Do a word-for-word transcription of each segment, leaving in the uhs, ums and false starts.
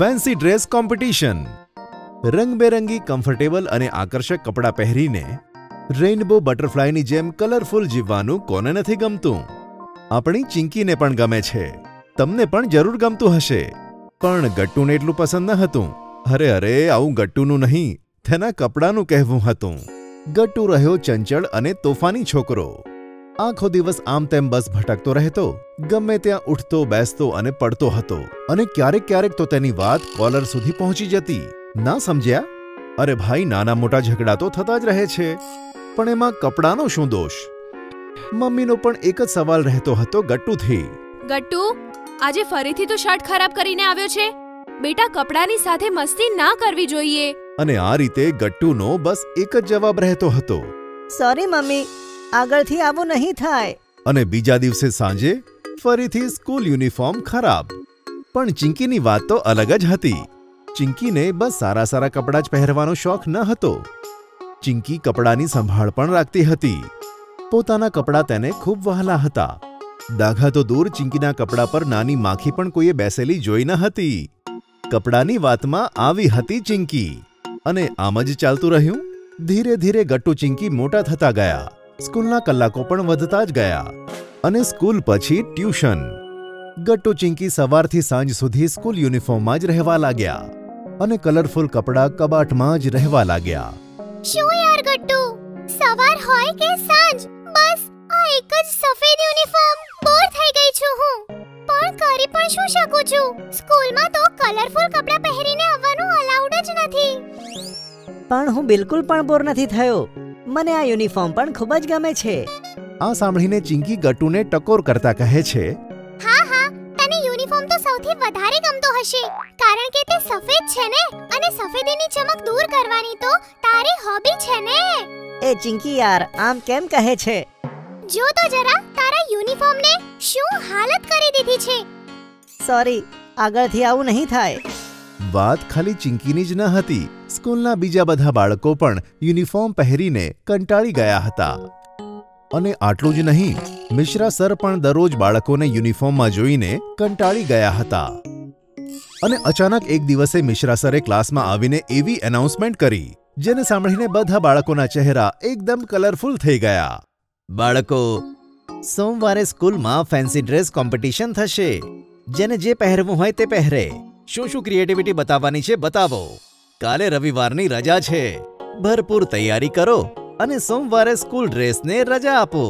Fancy dress competition. રંગબેરંગી comfortable અને આકર્ષક કપડાં પહેરીને રેઇનબો બટરફ્લાયની જેમ કલરફુલ જીવવાનું કોને નથી ગમતું? આપણી ચિંકીને પણ ગમે છે, તમને પણ જરૂર ગમતું હશે, પણ ગટ્ટુને એટલું પસંદ ન હતું। અરે અરે આવું ગટ્ટુનું નહીં, તેના કપડાનું કહેવું હતું। ગટ્ટુ રહ્યો ચંચળ અને તોફાની છોકરો। આખો દિવસ આમ તેમ બસ ભટકતો રહેતો, ગમે ત્યાં ઉઠતો બેસતો અને પડતો હતો, અને ક્યારેક ક્યારેક તો તેની વાત કોલર સુધી પહોંચી જતી। ના સમજ્યા? અરે ભાઈ, નાના મોટા ઝઘડા તો થતા જ રહે છે, પણ એમાં કપડાનો શું દોષ? મમ્મીનો પણ એક જ સવાલ રહેતો હતો ગટ્ટુથી। ગટ્ટુ, આજે ફરીથી તો શર્ટ ખરાબ કરીને આવ્યો છે। બેટા, કપડાની સાથે મસ્તી ના કરવી જોઈએ। અને આ રીતે ગટ્ટુનો બસ એક જ જવાબ રહેતો હતો, સોરી મમ્મી, આગળથી આવું નહીં થાય। અને બીજા દિવસે સાંજે ફરીથી સ્કૂલ યુનિફોર્મ ખરાબ। પણ ચિંકીની વાત તો અલગ જ હતી। ચિંકીને બસ સારા સારા કપડાં જ પહેરવાનો શોખ ન હતો। ચિંકી કપડાની સંભાળ પણ રાખતી હતી। પોતાના કપડાં તેને ખૂબ વહાલા હતા। દાઘા તો દૂર, ચિંકીના કપડા પર નાની માખી પણ કોઈએ બેસેલી જોઈ ન હતી। કપડાની વાતમાં આવી હતી ચિંકી, અને આમ જ ચાલતું રહ્યું। ધીરે ધીરે ગટ્ટુ ચિંકી મોટા થતા ગયા। સ્કૂલના કલાકો પણ વધતા જ ગયા, અને સ્કૂલ પછી ટ્યુશન। ગટ્ટુ ચિંકી સવારથી સાંજ સુધી સ્કૂલ યુનિફોર્મમાં જ રહેવા લાગ્યા, અને કલરફુલ કપડાં કબાટમાં જ રહેવા લાગ્યા। શું યાર ગટ્ટુ, સવાર હોય કે સાંજ, બસ આ એક જ સફેદ યુનિફોર્મ। બોર થઈ ગઈ છું હું, પણ કરી પણ શું શકું છું? સ્કૂલમાં તો કલરફુલ કપડાં પહેરીને આવવાનું અલાઉડ જ નથી। પણ હું બિલકુલ પણ બોર નથી થયો, મને આ યુનિફોર્મ પણ ખૂબ જ ગમે છે। આ સાંભળીને ચિંકી ગટ્ટુને ટકોર કરતા કહે છે, હા હા, તને યુનિફોર્મ તો સૌથી વધારે ગમતો હશે, કારણ કે તે સફેદ છે ને, અને સફેદીની ચમક દૂર કરવાની તો તારી હોબી છે ને। એ ચિંકી યાર, આમ કેમ કહે છે? જો તો જરા તારા યુનિફોર્મને શું હાલત કરી દીધી છે। સોરી, આગળથી આવું નહીં થાય। વાત ખાલી ચિંકીની જ ન હતી, સ્કૂલના બીજા બધા બાળકો પણ યુનિફોર્મ પહેરીને કંટાળી ગયા હતા। અને આટલું જ નહીં, મિશ્રા સર પણ દરરોજ બાળકોને યુનિફોર્મમાં જોઈને કંટાળી ગયા હતા। અને અચાનક એક દિવસે મિશ્રા સરે ક્લાસમાં આવીને એવી એનાઉન્સમેન્ટ કરી, જેને સાંભળીને બધા બાળકોના ચહેરા એકદમ કલરફુલ થઈ ગયા। બાળકો, સોમવારે સ્કૂલમાં ફેન્સી ડ્રેસ કોમ્પિટિશન થશે। જેને જે પહેરવું હોય તે પહેરે। શું શું ક્રિએટિવિટી બતાવવાની છે બતાવો। કાલે રવિવારની રજા છે, ભરપૂર તૈયારી કરો અને સોમવારે સ્કૂલ ડ્રેસને રજા આપો।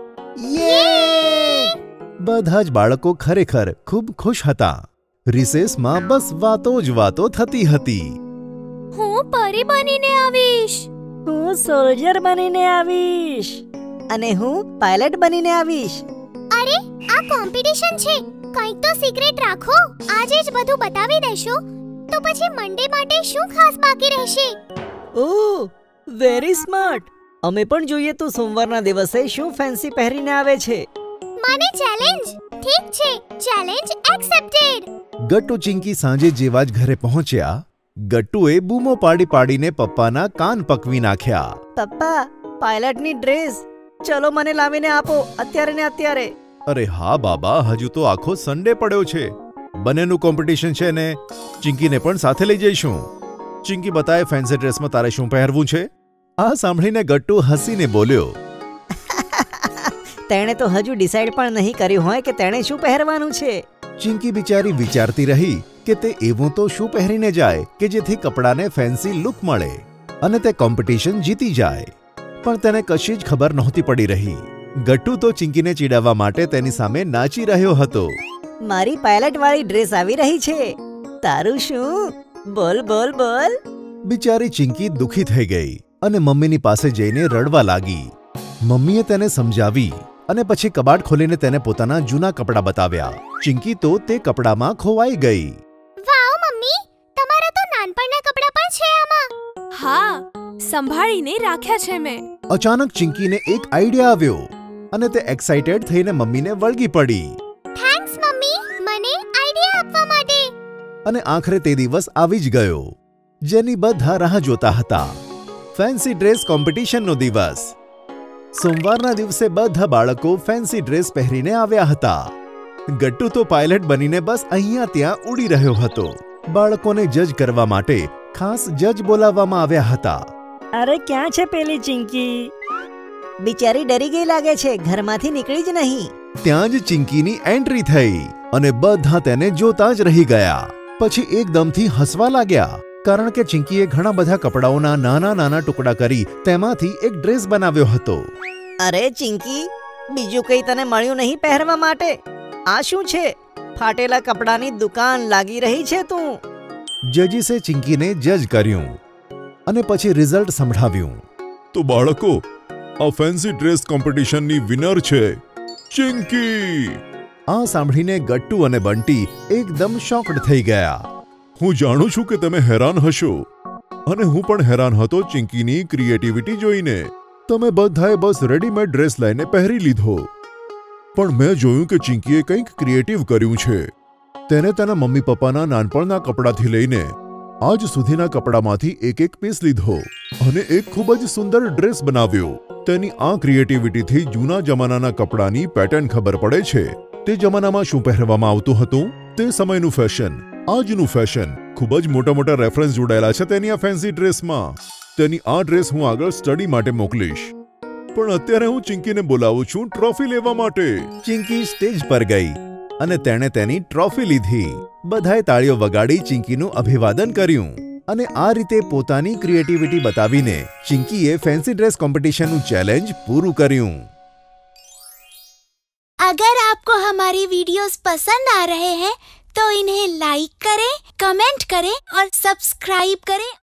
યે! બધા જ બાળકો ખરેખર ખૂબ ખુશ હતા। રિસેસમાં બસ વાતો જ વાતો થતી હતી। હું પરી બનીને આવીશ, હું સોલ્જર બનીને આવીશ, અને હું પાયલટ બનીને આવીશ। અરે, આ કોમ્પિટિશન છે, કંઈક તો સિક્રેટ રાખો। આજે જ બધું બતાવી દેશો તો પછી મંડે માટે શું ખાસ બાકી રહેશે? Oh, very smart. અમે પણ જોઈએ તો સોમવારના દિવસે શું ફેન્સી પહેરીને આવે છે। મને ચેલેન્જ? ઠીક છે, ચેલેન્જ એક્સેપ્ટેડ। ગટ્ટુ ચિંકી સાંજે જેવા જ ઘરે પહોંચ્યા, ગટ્ટુએ બૂમો પાડી પાડીને પપ્પાના કાન પકવી નાખ્યા। પપ્પા, પાયલટની ડ્રેસ ચલો મને લાવીને આપો, અત્યારે ને અત્યારે। અરે હા બાબા, હજુ તો આખો સન્ડે પડ્યો છે, બંનેનું કોમ્પિટિશન છે ને, ચિંકીને પણ સાથે લઈ જઈશું। ચિંકી, બતાય ફેન્સી ડ્રેસમાં તારે શું પહેરવું છે? આ સાંભળીને ગટ્ટુ હસીને બોલ્યો, તેણે તો હજુ ડિસાઈડ પણ નહીં કર્યું હોય કે તેણે શું પહેરવાનું છે। ચિંકી બિચારી વિચારતી રહી કે તે એવું તો શું પહેરીને જાય કે જેથી કપડાને ફેન્સી લુક મળે અને તે કોમ્પિટિશન જીતી જાય, પણ તેને કશી જ ખબર નહોતી પડી રહી। ગટ્ટુ તો ચિંકીને ચીડાવવા માટે તેની સામે નાચી રહ્યો હતો। મારી પાયલટ વાળી ડ્રેસ આવી રહી છે, તારું શું? બોલ બોલ બોલ। બિચારી ચિંકી દુખી થઈ ગઈ અને મમ્મીની પાસે જઈને રડવા લાગી। મમ્મીએ તેને સમજાવી અને પછી કબાટ ખોલીને તેને પોતાના જૂના કપડાં બતાવ્યા। ચિંકી તો તે કપડામાં ખોવાઈ ગઈ। વાવ મમ્મી, તમારા તો નાનપણના કપડાં પણ છે આમાં। હા, સંભાળીને રાખ્યા છે મેં। અચાનક ચિંકીને એક આઈડિયા આવ્યો, અને તે એક્સાઇટેડ થઈને મમ્મીને વળગી પડી। થેન્ક્સ મમ્મી, મને આઈડિયા આપવા માટે। અને આખરે તે દિવસ આવી જ ગયો, જેની બધા રાહ જોતા હતા। ફેન્સી ડ્રેસ કોમ્પિટિશનનો દિવસ। સોમવારના દિવસે બધા બાળકો ફેન્સી ડ્રેસ પહેરીને આવ્યા હતા। ગટ્ટુ તો પાયલટ બનીને બસ અહીંયા ત્યાં ઉડી રહ્યો હતો। બાળકોને જજ કરવા માટે ખાસ જજ બોલાવવામાં આવ્યા હતા. અરે ક્યાં છે પેલી ચિંકી? બિચારી ડરી ગઈ લાગે છે, ઘરમાંથી નીકળી જ નહીં. ત્યાં જ ચિંકીની એન્ટ્રી થઈ અને બધા તેને જોતા જ રહી ગયા. પછી એકદમથી હસવા લાગ્યા, કારણ કે ચિંકીએ ઘણા બધા કપડાઓના નાના નાના ટુકડા કરી તેમાંથી એક ડ્રેસ બનાવ્યો હતો. અરે ચિંકી, બીજું કંઈ તને મળ્યું નહીં પહેરવા માટે? આ શું છે? ફાટેલા કપડાની દુકાન લાગી રહી છે તું. જજીસે ચિંકીને જજ કર્યું અને પછી રિઝલ્ટ સંભળાવ્યું. તો બાળકો, આ ફેન્સી ડ્રેસ કોમ્પિટિશનની વિનર છે ચિંકી. આ સાંભળીને ગટ્ટુ અને બંટી એકદમ શોક્ડ થઈ ગયા. હું જાણું છું કે તમે હેરાન હશો, અને હું પણ હેરાન હતો ચિંકીની ક્રિએટિવિટી જોઈને. તમે બધાએ બસ રેડીમેડ ડ્રેસ લઈને પહેરી લીધો, પણ મેં જોયું કે ચિંકીએ કંઈક ક્રિએટિવ કર્યું છે. તેને તેના મમ્મી પપ્પાના નાનપણના કપડાથી લઈને આજ સુધીના કપડામાંથી એક એક પીસ લીધો અને એક ખૂબ જ સુંદર ડ્રેસ બનાવ્યો. તેની આ ક્રિએટિવિટીથી જૂના જમાનાના કપડાની પેટર્ન ખબર પડે છે. તે જમાનામાં શું પહેરવામાં આવતું હતું, તે સમયનું ફેશન, આજનું ફેશન, ખૂબ જ મોટા મોટા રેફરન્સ જોડાયેલા છે તેની આ ફેન્સી ડ્રેસમાં. તેની આ ડ્રેસ હું આગળ સ્ટડી માટે મોકલીશ, પણ અત્યારે હું ચિંકીને બોલાવું છું ટ્રોફી લેવા માટે. ચિંકી સ્ટેજ પર ગઈ અને તેણે તેની ટ્રોફી લીધી. બધાએ તાળીઓ વગાડી ચિંકીનું અભિવાદન કર્યું અને આ રીતે પોતાની ક્રિએટિવિટી બતાવીને ચિંકીએ ફેન્સી ડ્રેસ કોમ્પિટિશનનું ચેલેન્જ પૂરું કર્યું. अगर आपको हमारी वीडियोस पसंद आ रहे हैं तो इन्हें लाइक करें, कमेंट करें और सब्सक्राइब करें